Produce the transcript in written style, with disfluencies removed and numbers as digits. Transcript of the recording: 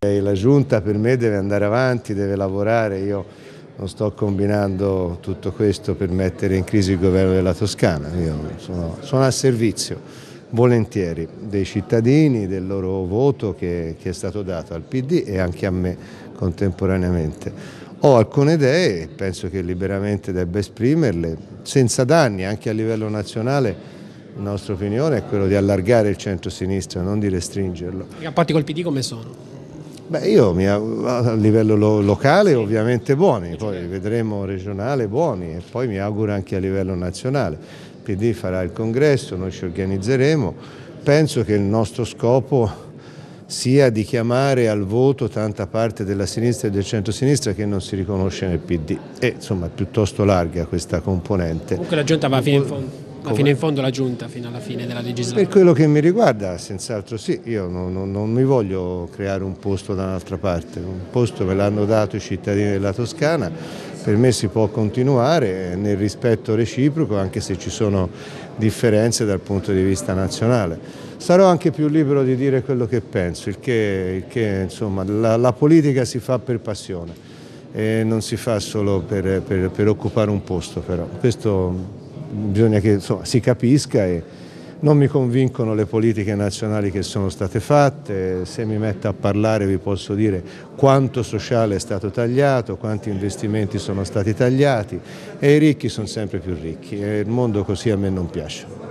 La Giunta per me deve andare avanti, deve lavorare, io non sto combinando tutto questo per mettere in crisi il governo della Toscana, io sono al servizio volentieri dei cittadini, del loro voto che è stato dato al PD e anche a me contemporaneamente. Ho alcune idee e penso che liberamente debba esprimerle, senza danni, anche a livello nazionale. La nostra opinione è quello di allargare il centro-sinistra, non di restringerlo. I rapporti col PD come sono? Beh, io a livello locale ovviamente buoni, poi vedremo regionale buoni e poi mi auguro anche a livello nazionale. Il PD farà il congresso, noi ci organizzeremo, penso che il nostro scopo sia di chiamare al voto tanta parte della sinistra e del centro-sinistra che non si riconosce nel PD e insomma è piuttosto larga questa componente. Comunque la Giunta va fino in fondo. Va fino in fondo la Giunta, fino alla fine della legislatura. Per quello che mi riguarda, senz'altro sì, io non mi voglio creare un posto da un'altra parte, un posto me l'hanno dato i cittadini della Toscana, per me si può continuare nel rispetto reciproco anche se ci sono differenze dal punto di vista nazionale. Sarò anche più libero di dire quello che penso, il che insomma, la politica si fa per passione e non si fa solo per occupare un posto però. Questo bisogna che insomma, si capisca e non mi convincono le politiche nazionali che sono state fatte, se mi metto a parlare vi posso dire quanto sociale è stato tagliato, quanti investimenti sono stati tagliati e i ricchi sono sempre più ricchi e il mondo così a me non piace.